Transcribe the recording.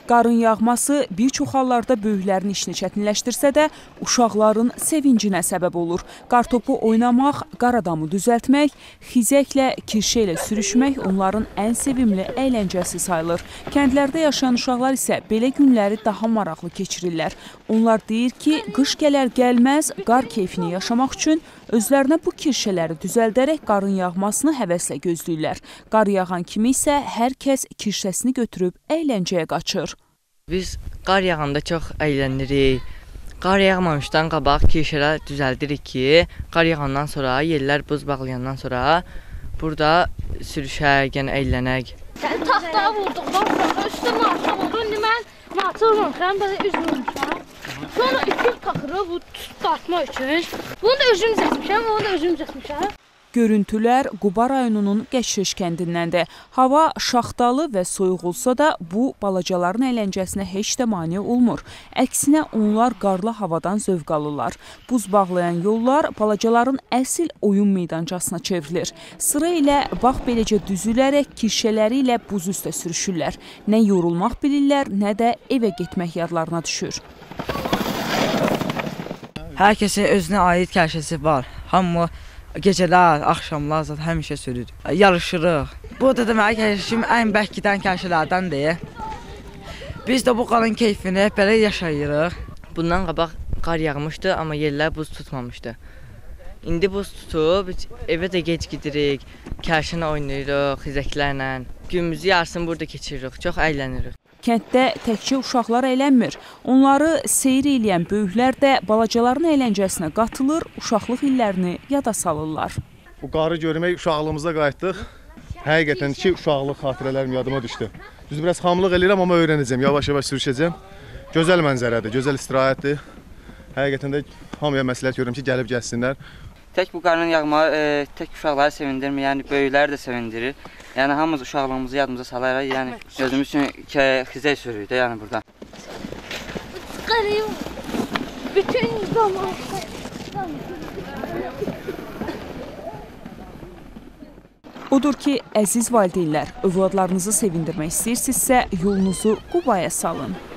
Qarın yağması bir çox hallarda böyüklərin işini çətinləşdirsə də, uşaqların sevincinə səbəb olur. Qartopu oynamaq, qar adamı düzəltmək, xizəklə, kirşə ilə sürüşmək onların ən sevimli əyləncəsi sayılır. Kəndlərdə yaşayan uşaqlar isə belə günləri daha maraqlı keçirirlər. Onlar deyir ki, qış gələr-gəlməz qar keyfini yaşamaq üçün özlərinə bu kirşələri düzəldərək qarın yağmasını həvəslə gözləyirlər. Qar yağan kimi isə hər kəs kirşəsini götürüb əyləncəyə qaçır. Biz qar yağanda çox əylənirik. Qar yağmamışdan qabaq kirşələr düzəldirik ki, qar yağandan sonra, yerlər buz bağlayandan sonra burada sürüşək, yəni əylənək. Taxtaya vurduqdan sonra üstünə aşağı oldu. İndi mən matı vurmuşam, belə üz vurmuşam. Sonra ipil taxırıq bu dartmaq üçün. Bunu da özüm düzəltmişəm, onu da özüm düzəltmişəm. Görüntülər Quba rayonunun Qəşriş kəndindəndir. Hava şaxtalı və soyuq olsa da bu balacaların əyləncəsinə heç də mane olmur. Əksinə onlar qarlı havadan zövq alırlar. Buz bağlayan yollar balacaların əsl oyun meydancasına çevrilir. Sıra ilə bax beləcə düzülərək kirşələri ilə buz üstə sürüşürlər. Nə yorulmaq bilirlər, nə də evə getmək yadlarına düşür. Hər kəsin özünə aid kirşəsi var. Hamı gecələr, axşamlar zaten həmişə sürür. Yarışırıq. Bu da demək ki, ən bərk gedən kirşələrdəndir. Biz də bu qarın keyfini belə yaşayırıq. Bundan qabaq qar yağmışdı, amma yerlər buz tutmamışdı. İndi buz tutub, evə də gec gidirik, kirşəni oynayırıq, xizəklərlə. Günümüzü yarısını burada keçiririk, çox əylənirik. Kənddə təkcə uşaqlar əylənmir. Onları seyr eləyən böyüklər də balacaların əyləncəsinə qatılır, uşaqlıq illərini yada salırlar. Bu qarı görmək uşaqlığımıza qayıtdıq. Həqiqətən ki, uşaqlıq xatirələrim yadıma düşdü. Düz biraz xamlıq eləyirəm, amma öyrənəcəm, yavaş-yavaş sürüşəcəm. Gözəl mənzərədir, gözəl istirahətdir. Həqiqətən də hamıya məsləhət görürəm ki, gəlib gəlsinlər. Tək bu qarın yağmağı tək uşaqları sevindirmir, yəni böyükləri də sevindirir. Yəni hamımız uşaqlığımızı yadımıza salaraq, yəni özümüz üçün xizək sürürük də, yəni burada. Qarıyım, bütün zaman. Odur ki, əziz valideynlər, övladlarınızı sevindirmək istəyirsinizsə, yolunuzu Qubaya salın.